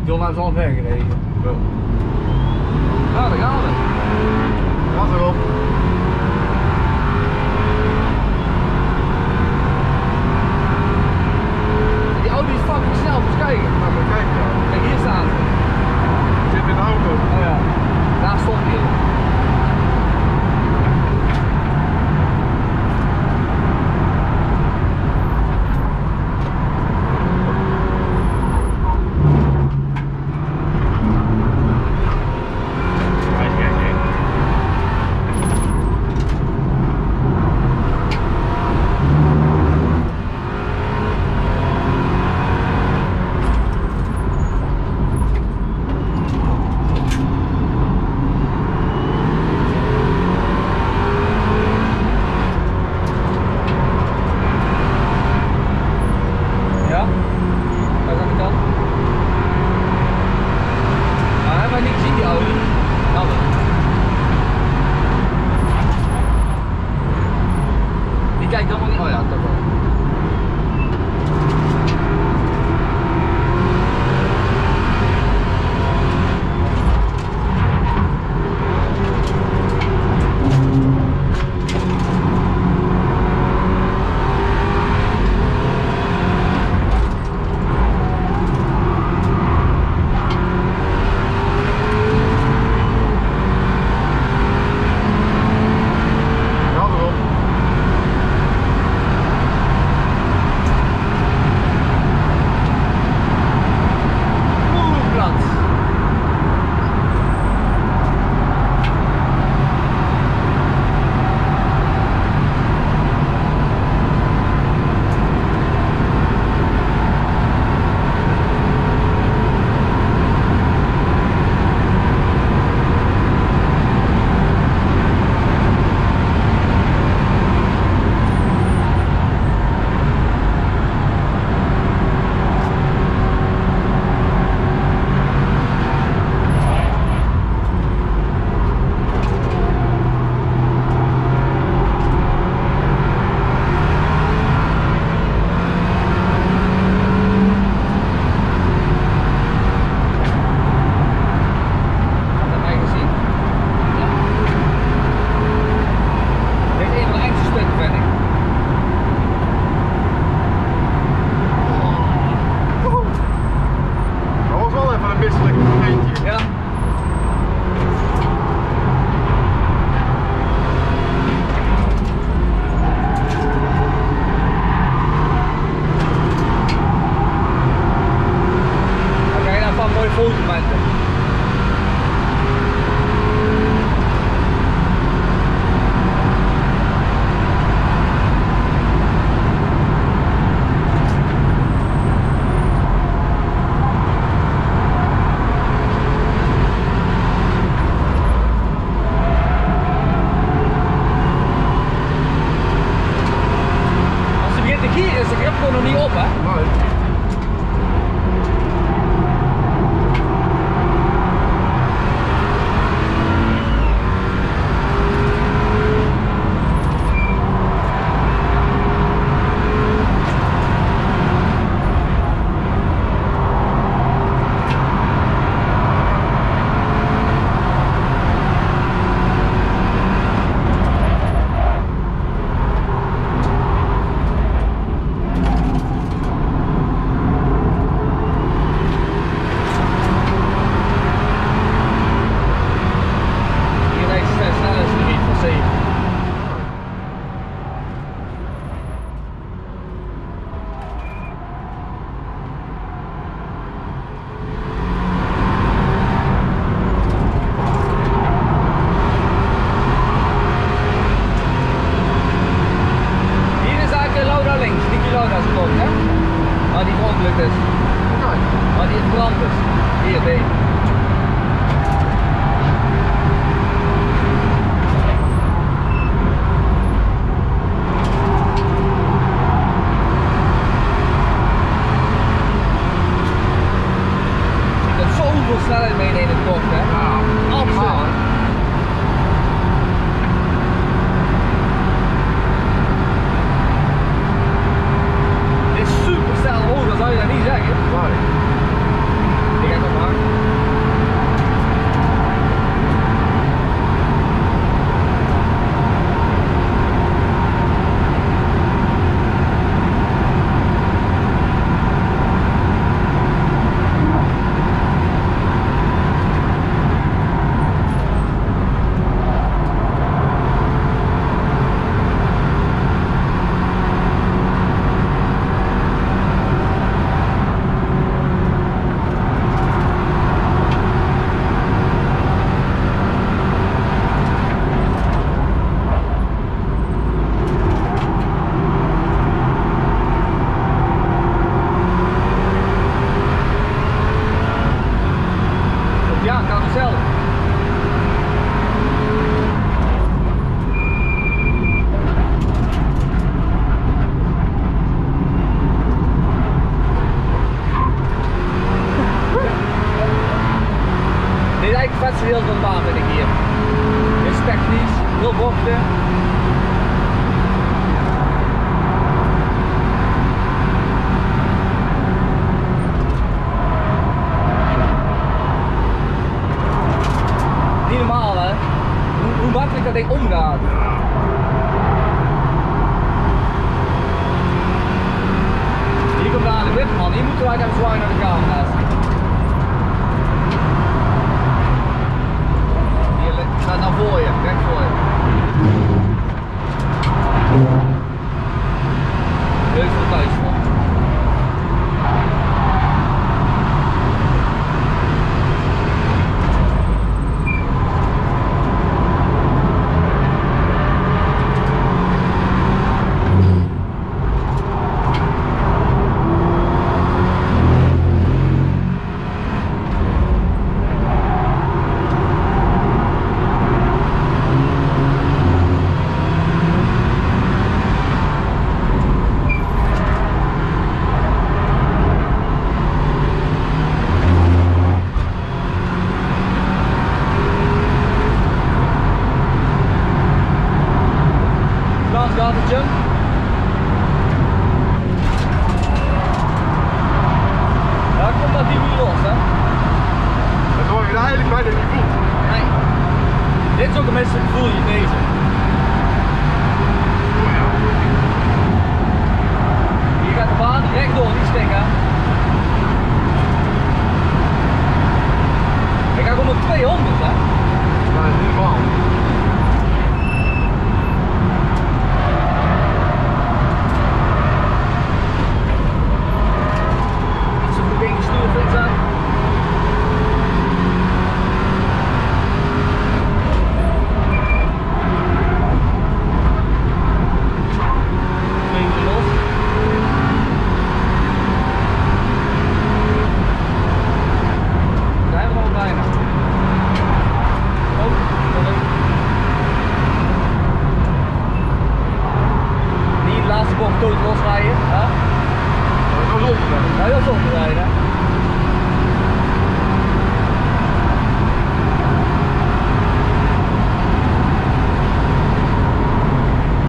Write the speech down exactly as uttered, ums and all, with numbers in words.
John heeft al ver gereden. Ja. Nou, daar gaan we. Gas erop. Die auto is fucking snel, moet je kijken. Nou, maar kijk ja. Kijk, hier staan ze. Ik zit in de auto. Oh ja, daar stond hij. Kijk helemaal niet. Oh ja, toch wel. Nog niet op, hè? Nee. snelheid meenemen in het bocht, hè? Ja, absoluut. Dit is super snel hoog, dat zou je dat niet zeggen. gedeelte van de baan vind ik hier. Is technisch, heel bochten. Niet normaal hè, hoe, hoe makkelijk dat ding omgaat. Hier komt aan de wip man, hier moeten wij even zwaaien naar de camera's. Hier staat nou voor je, recht voor je. Leuk voor thuis man. Gaat het, Jung? Ja, komt dat hier niet los, hè? Dat hoor je eigenlijk bijna niet voelt. Nee. Dit is ook een menselijk gevoel hier, deze. Oh ja. Hier gaat de baan rechtdoor, niet stikken. Ik ga gewoon op tweehonderd, hè? Dat is niet normaal. Bocht dood losrijden. Ja? Dat is wel zonde. Ja, heel zonde rijden.